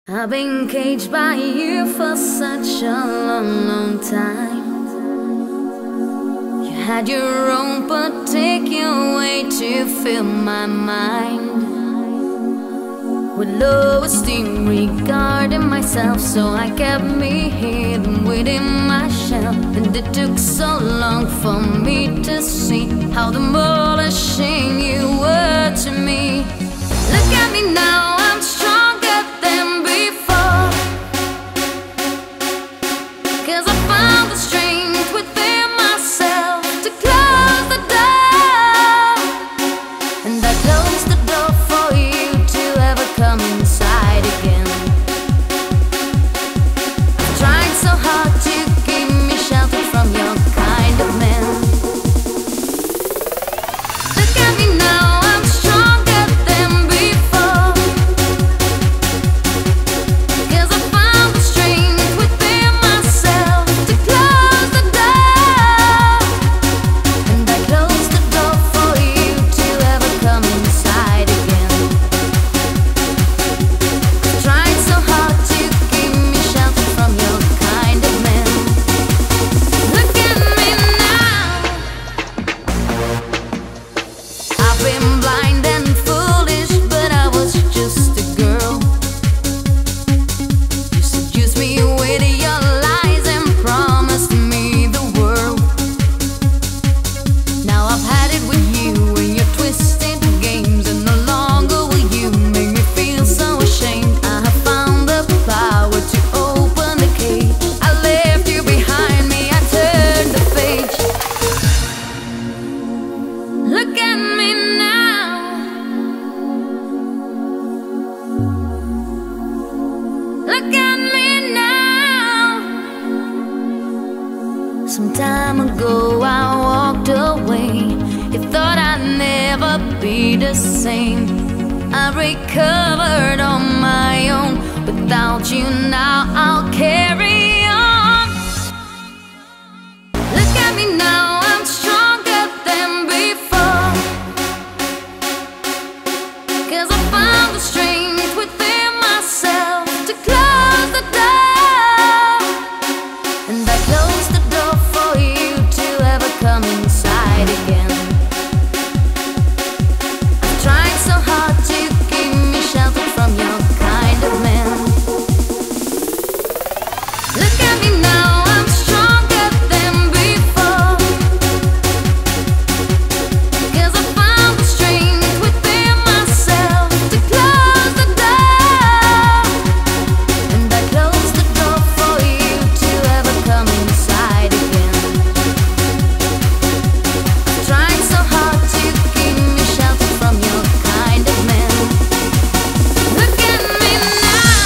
I've been caged by you for such a long, long time. You had your own particular way to fill my mind with low esteem regarding myself, so I kept me hidden within my shell. And it took so long for me to see how demolishing you were to me. Look at me now, I'm stronger than before, 'cause I found the strength within myself to close the door. And I closed the door for you to ever come inside again. I tried so hard to keep me sheltered from your kind of man. Look at me now, I'm stronger than before, 'cause I found the strength within myself to close the door. And I closed the door for you to ever come inside again. I tried so hard to keep me sheltered from your kind of man. Look at me now, I've been blind and foolish, but I was just a girl. You seduced me with your lies and promised me the world. Now I've had it with you and your twisted games, and no longer will you make me feel so ashamed. I have found the power to open the cage. I left you behind me, I turned the page. Look at me now, look at me now. Some time ago I walked away. You thought I'd never be the same. I recovered on my own. Without you now I'll carry on. Look at me now, I'm stronger than before, 'cause I found the strength within myself to close the door. And I closed the door for you to ever come inside again. I tried so hard to keep me sheltered from your kind of man. Look at me now, I'm stronger than before, 'cause I found the strength within myself to close the door. And I closed the door for you to ever come inside again. I tried so hard to keep me sheltered from your kind of man. Look at me now,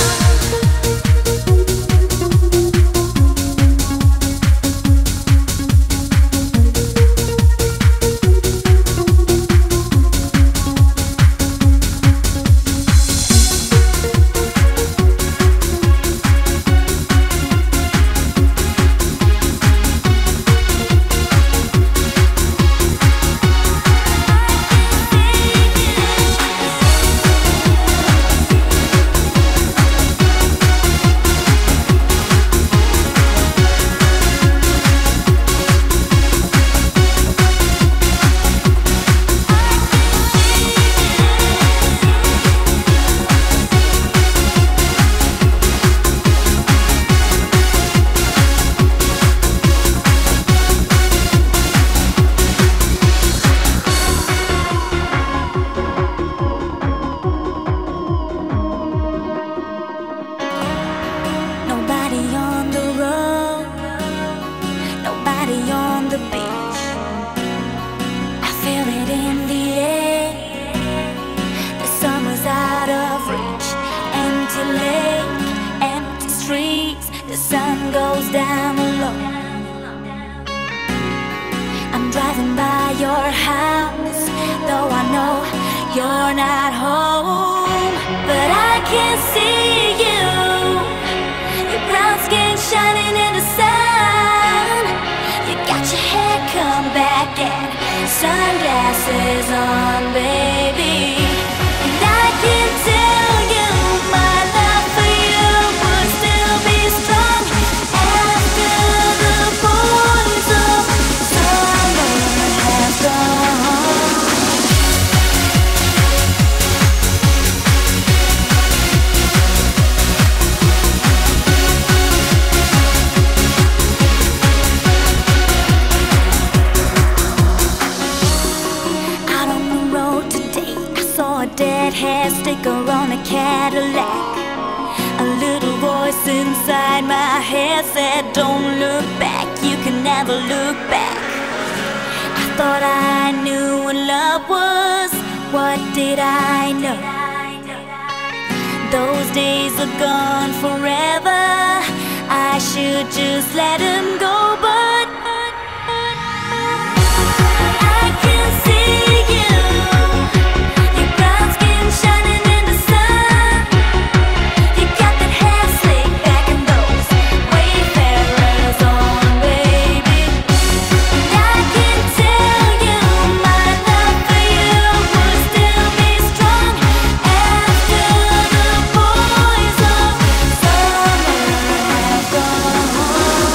nobody on the road, nobody on the beach. I feel it in the air, the summer's out of reach. Empty lake, empty streets, the sun goes down low. I'm driving by your house, though I know you're not home. But I can see you, your brown skin shining in the sun. You got your hair come back and sunglasses on, baby. And I can tell you my love for you hair said, don't look back, you can never look back. I thought I knew what love was, what did I know? Those days are gone forever, I should just let him go, but I can see you, your brown skin shining in the sun. You got that hair slick back and those Wayfarers on, baby. And I can tell you my love for you will still be strong after the boys of summer have gone.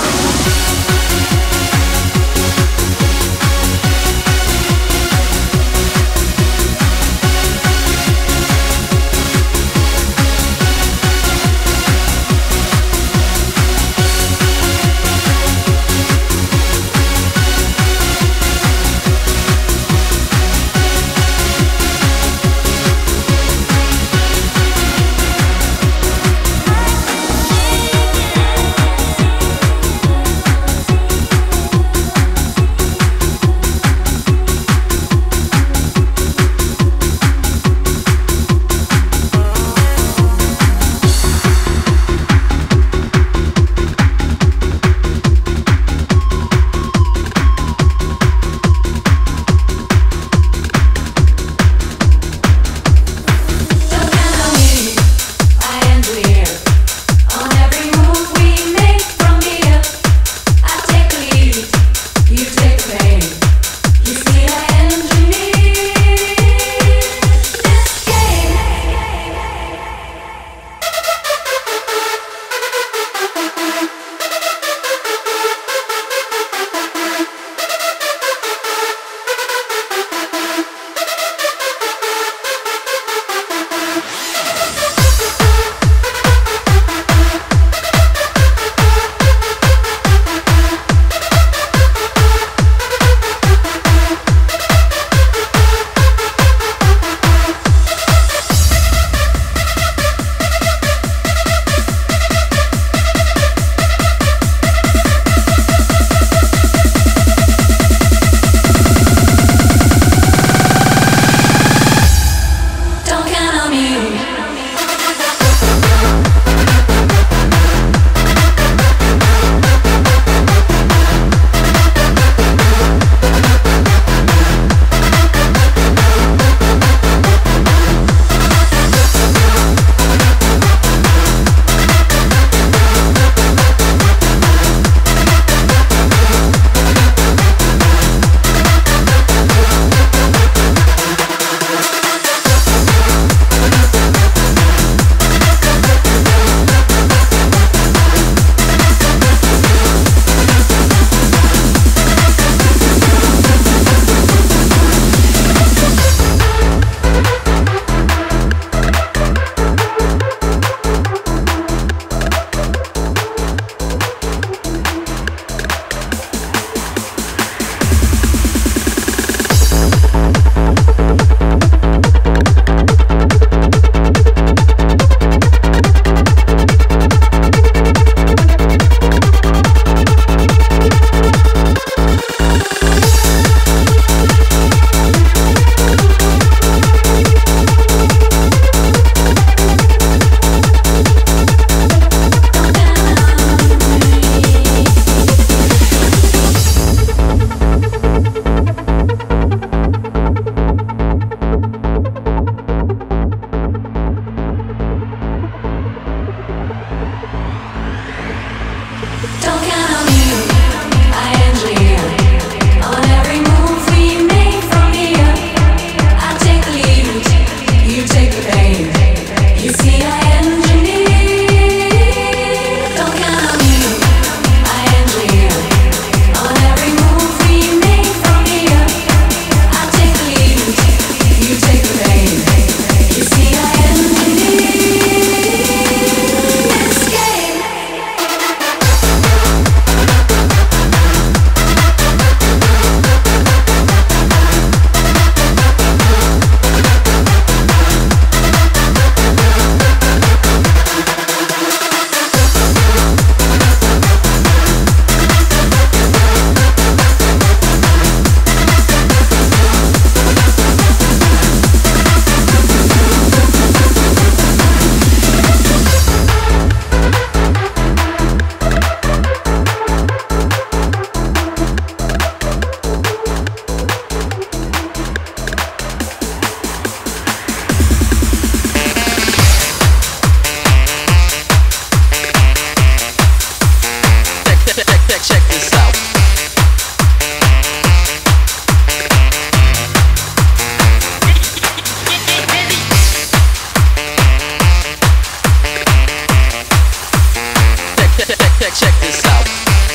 check this out.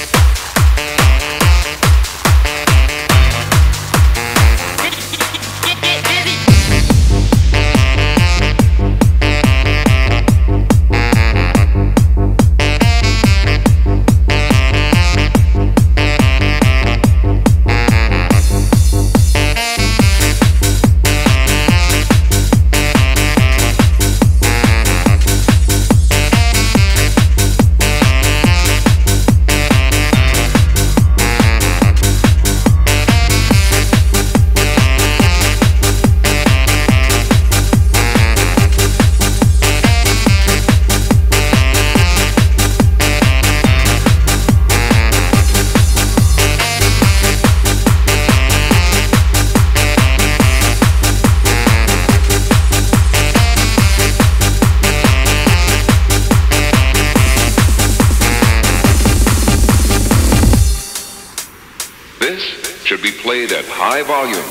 Should be played at high volume.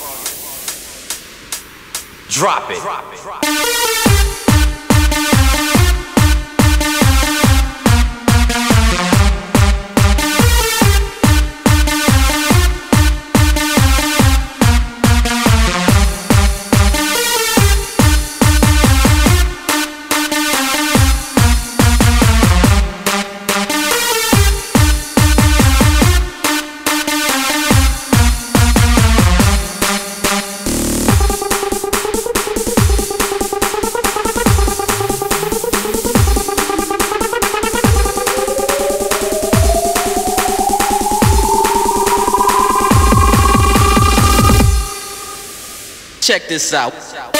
Drop it. Check this out.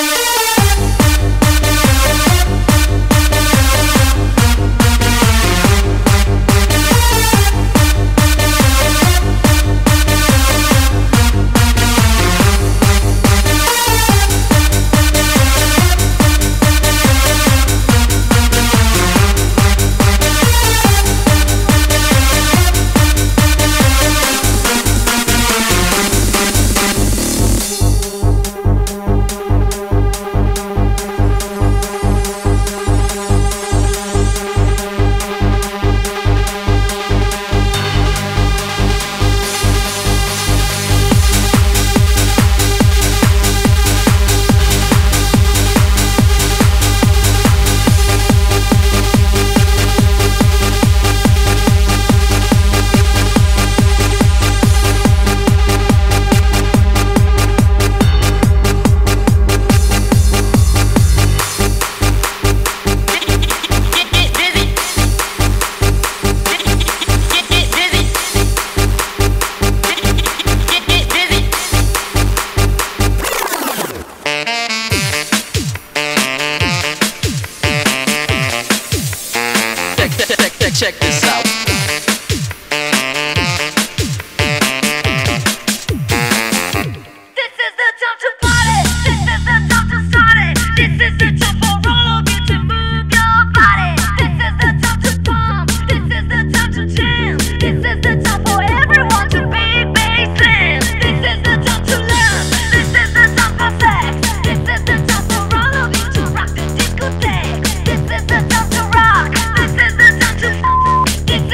Check this out. This is the time to party. This is the time to start it. This is the time for all of you to move your body. This is the time to pump. This is the time to jam. This is the time for everyone to be bassing. This is the time to learn. This is the time for sex. This is the time for all of you to rock the discotheque. This is the time to rock. This is the time to. This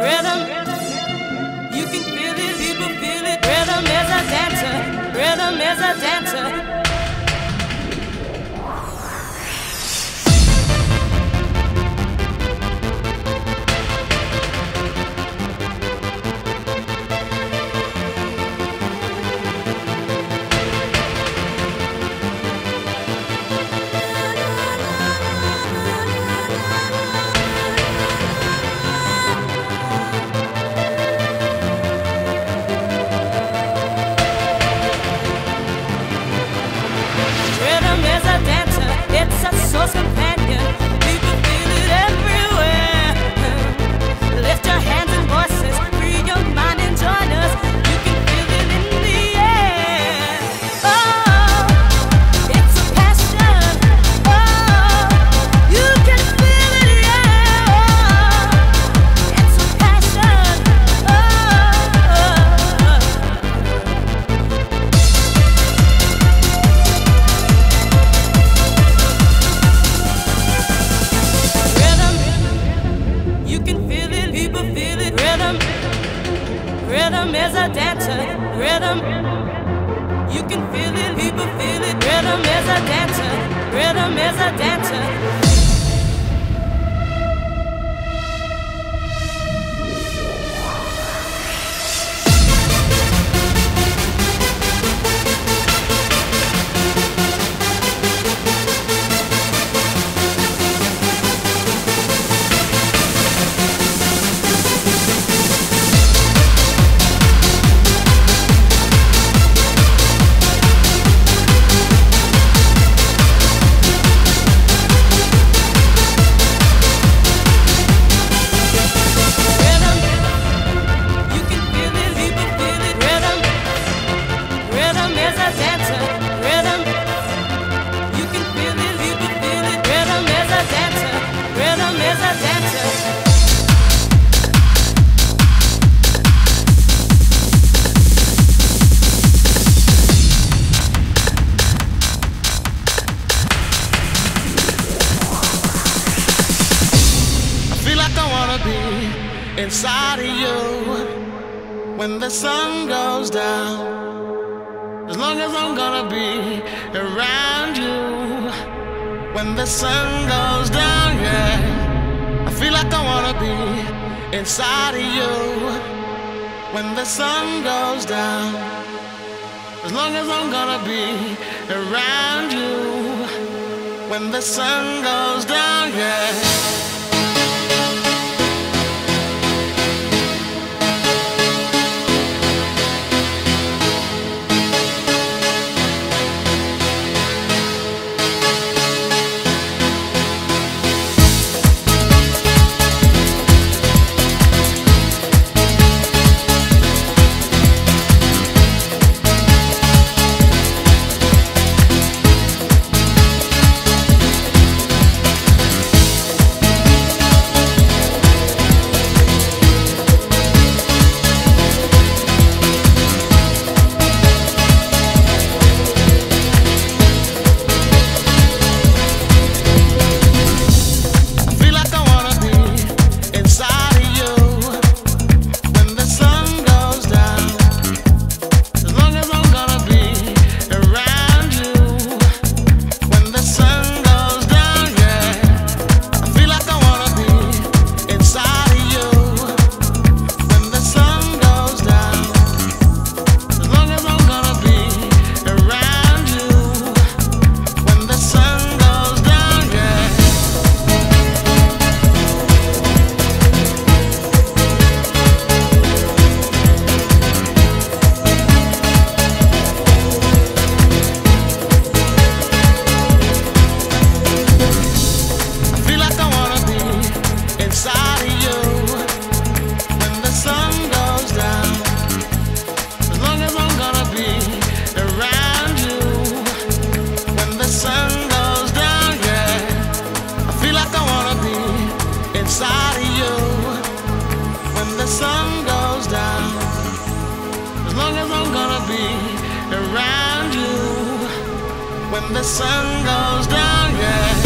rhythm. You can feel it, people feel it. Rhythm is a dancer, rhythm is a dancer. It's a source companion. People feel it everywhere. Lift your hands and voices, free your mind and join us. You can feel it in the air. Oh, it's a passion. Oh, you can feel it, yeah. Oh, it's a passion. Rhythm is a dancer, rhythm. You can feel it, people feel it. Rhythm is a dancer, rhythm is a dancer. Inside of you when the sun goes down, as long as I'm gonna be around you when the sun goes down, yeah. I feel like I wanna be inside of you when the sun goes down, as long as I'm gonna be around you when the sun goes down, yeah. when the sun goes down, yeah.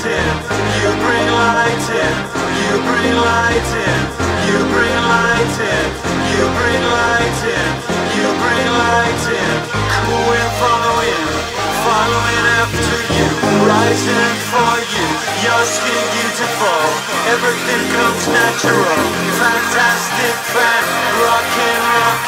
in, you bring light in, you bring light in, you bring light in, you bring light in, you bring light in. Cool wind following after you, rising for you, your skin beautiful, everything comes natural, fantastic fan, rockin',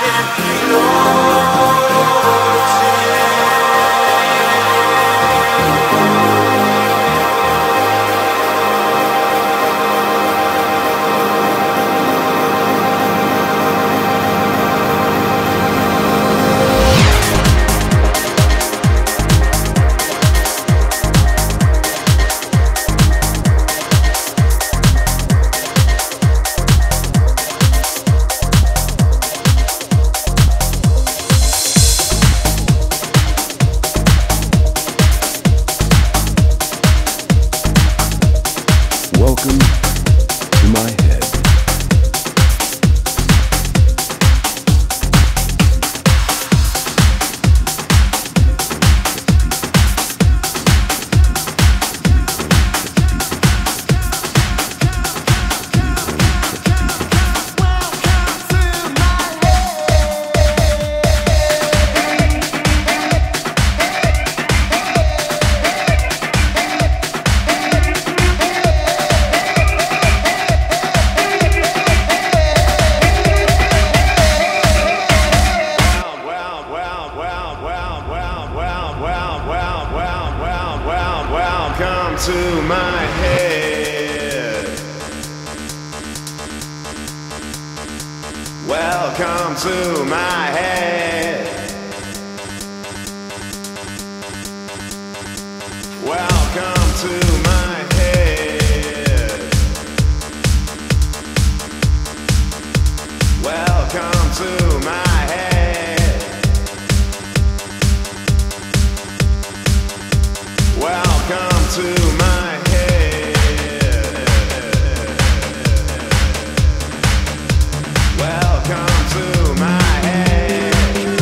Welcome to my head. Welcome to my head. Welcome to my head. Welcome to my head. Welcome to my head.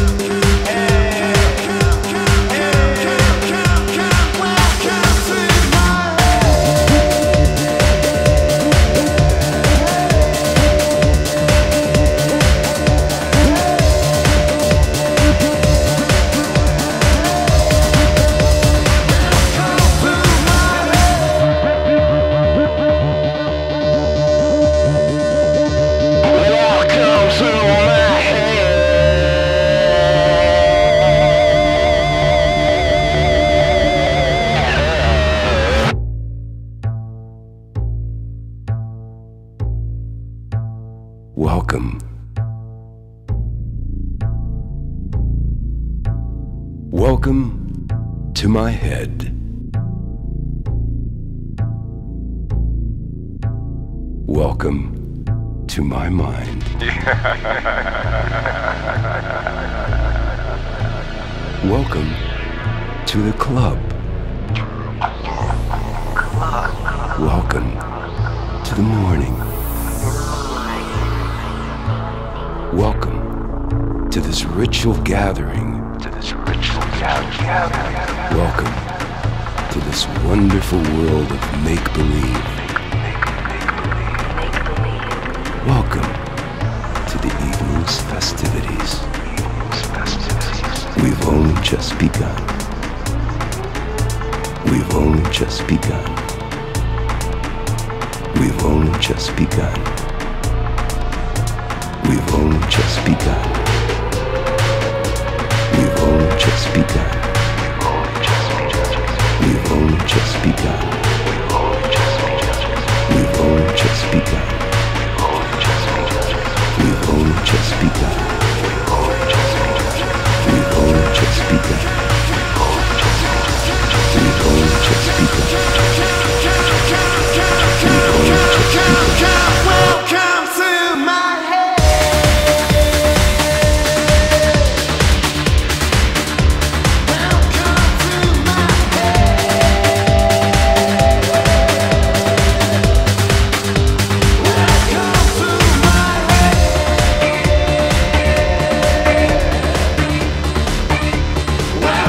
Welcome. Welcome to my head. Welcome to my mind. Welcome to the club. Welcome to the morning. Welcome to this ritual gathering. Welcome to this wonderful world of make-believe. Welcome to the evening's festivities. We've only just begun. We've only just begun. We've only just begun. We've only just begun. We've only just begun. We've only just begun. We've only just begun. We've only just begun. We've only just begun. We've only just begun. We've only just begun. Welcome to my head. Welcome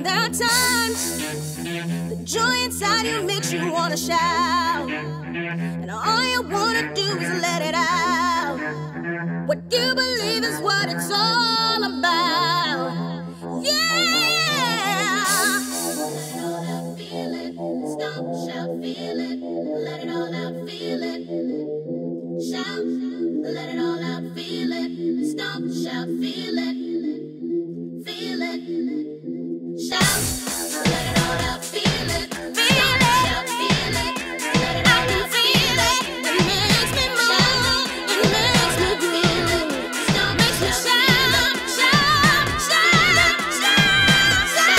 there are times the joy inside you makes you wanna shout, and all you wanna do is let it out. What you believe is what it's all about. Yeah. Feel it, stop, shout, feel it, let it all out, feel it, shout, let it all out, feel it, stop, shout, feel it, shout, let it all out, feel it, feel it, shout, feel it, let it all out, feel it, it makes me move, it makes me groove, stop, makes me shout, shout, shout, shout, shout.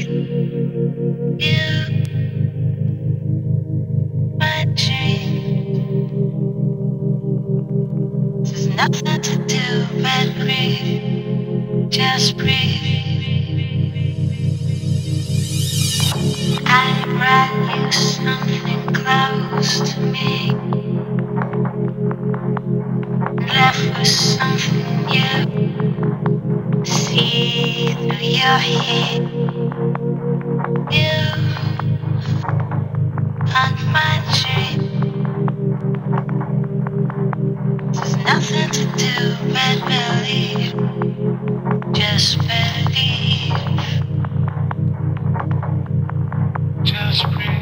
my dream. There's nothing to do but breathe, just breathe. I brought you something close to me, left with something you see through your heat. You on my dream. There's nothing to do but believe, just believe. Just breathe.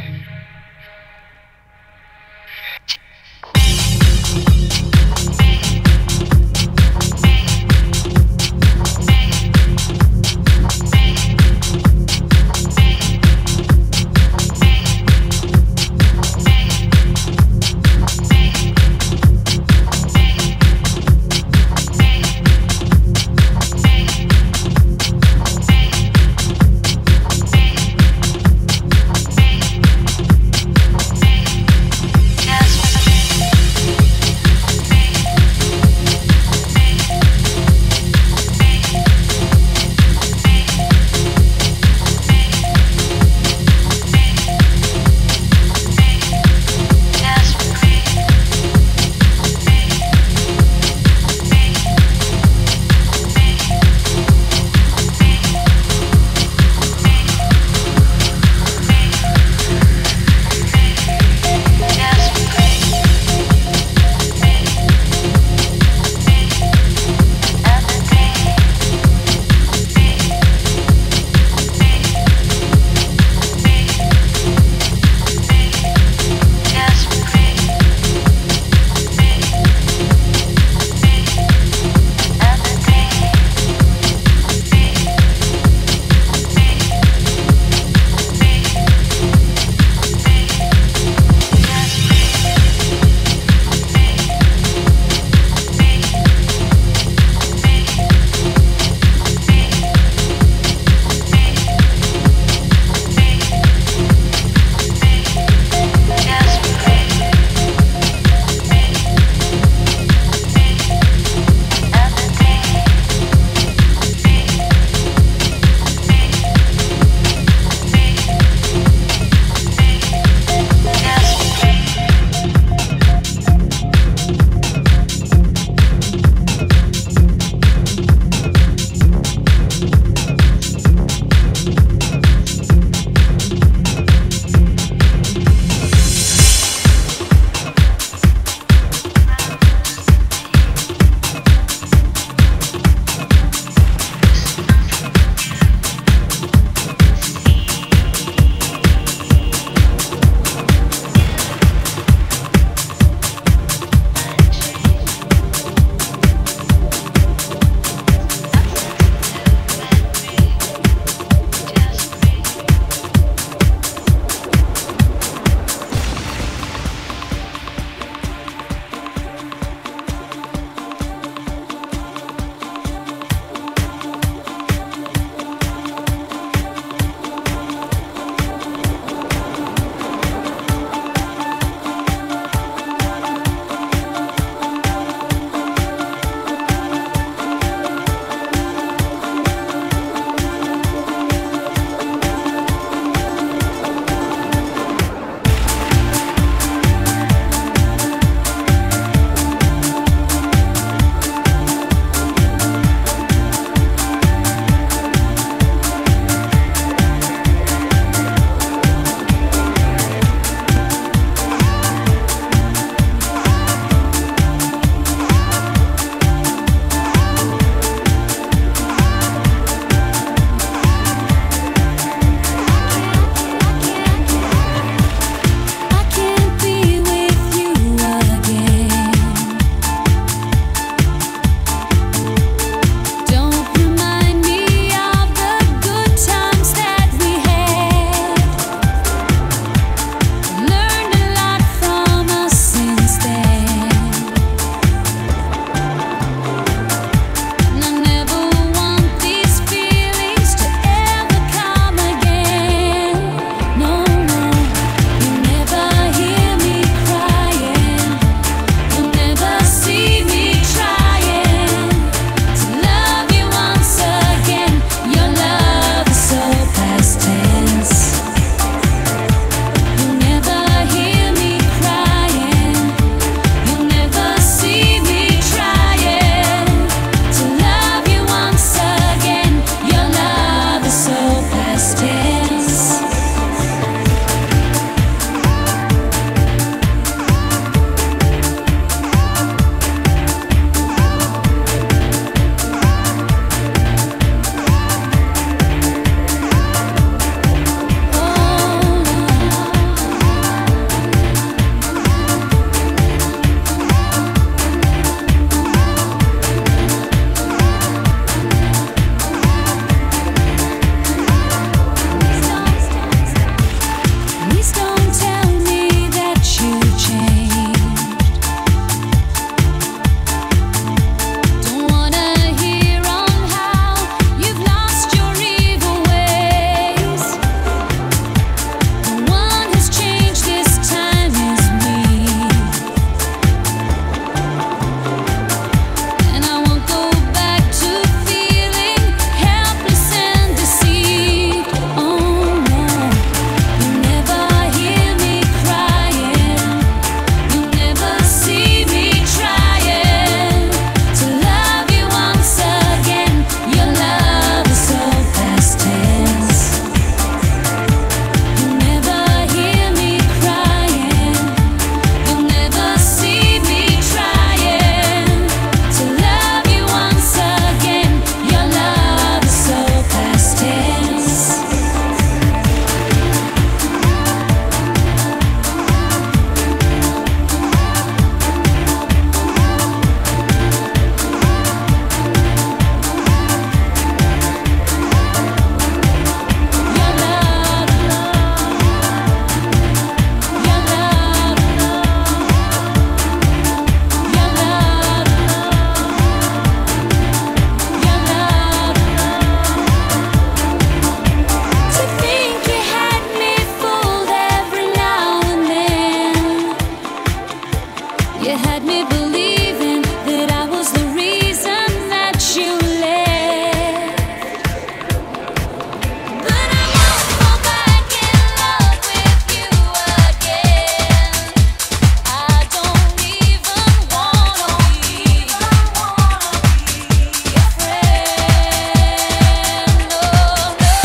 You had me believing that I was the reason that you left. But I won't go back in love with you again. I don't even wanna be your friend. No, no, no.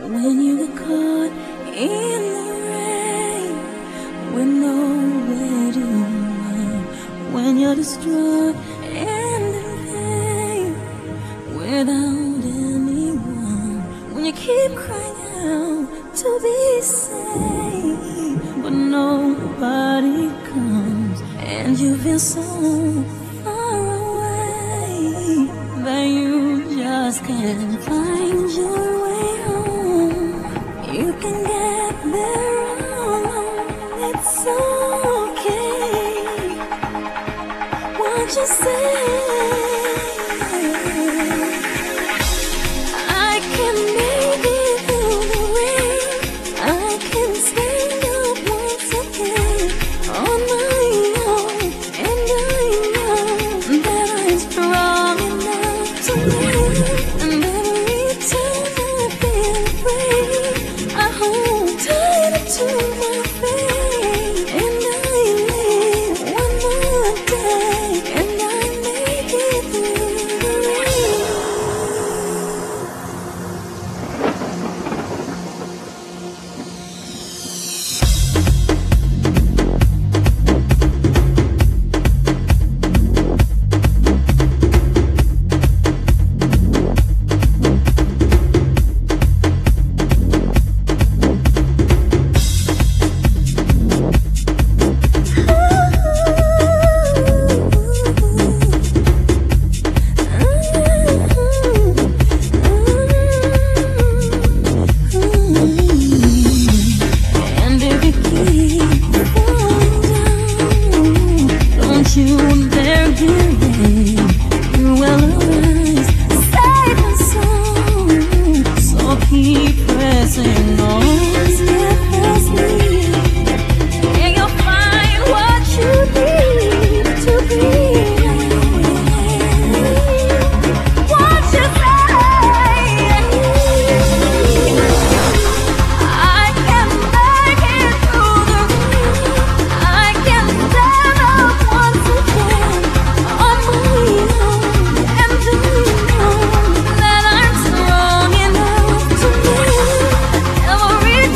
when you get caught in the rain with nowhere to run, when you're distraught and in pain without anyone, when you keep crying out to be saved, but nobody comes, and you feel so far away that you just can't find your way home. You can get there alone, it's okay. What you say? I can make it through the rain. I can stand up once again on my own, and I know that I'm strong enough to live. And every time I feel afraid, I hold tight to my faith, and I live one more day, and I make it through the rain. And if you keep falling down, don't you dare give in. You will arise, safe and sound. So keep pressing on steadfastly, and you'll find what you need to be. What you say? I can make it through the rain. I can stand up once again on my own, and I know that I'm strong enough to live. Every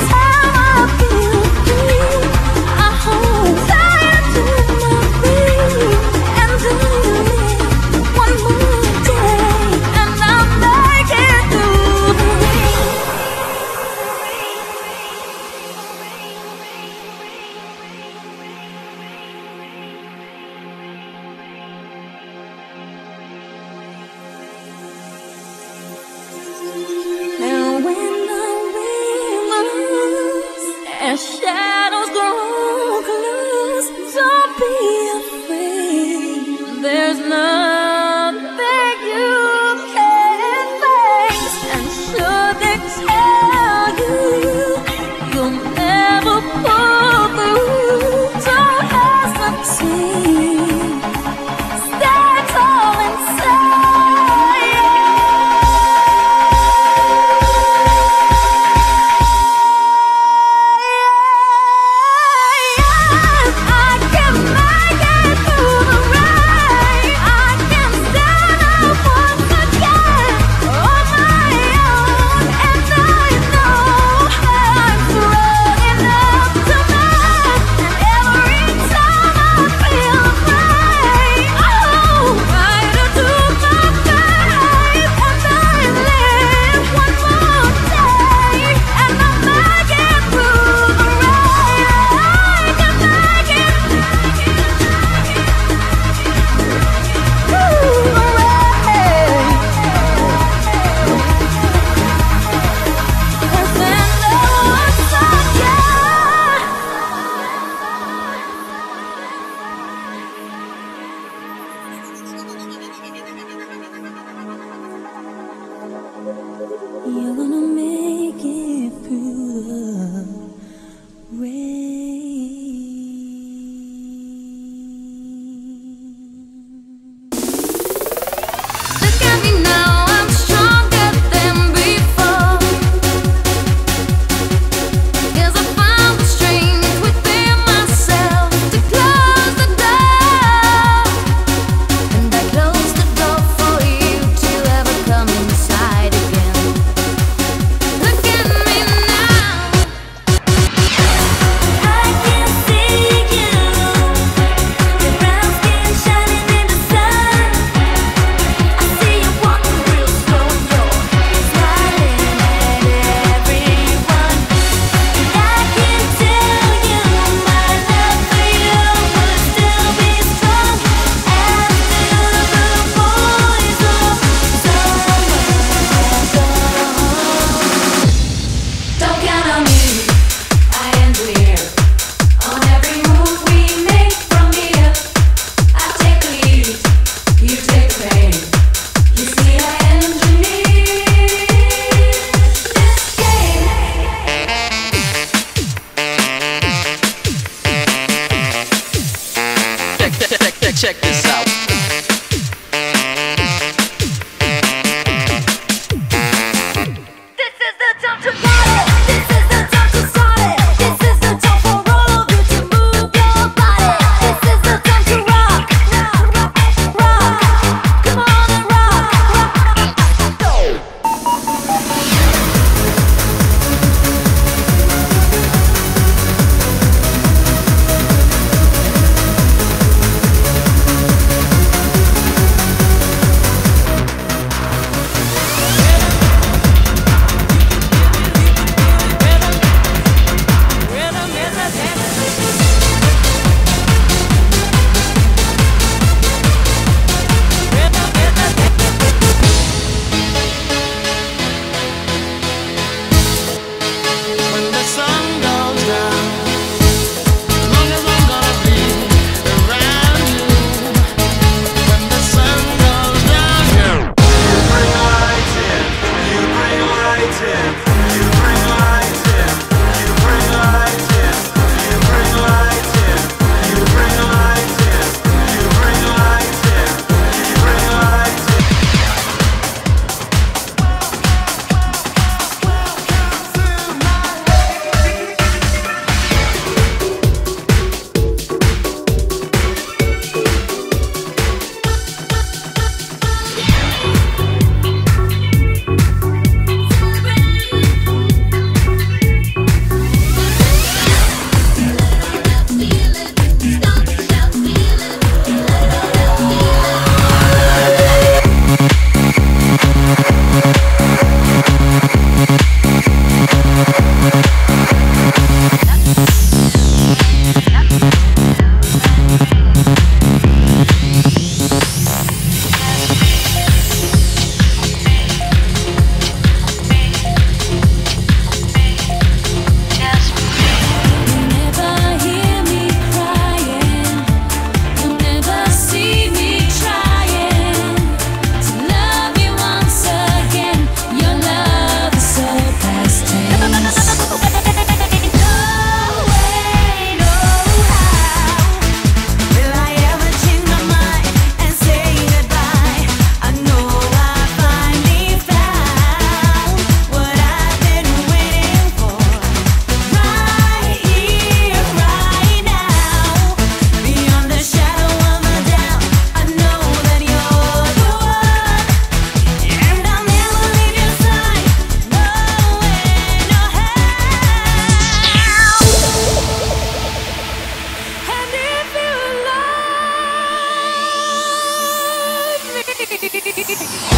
me.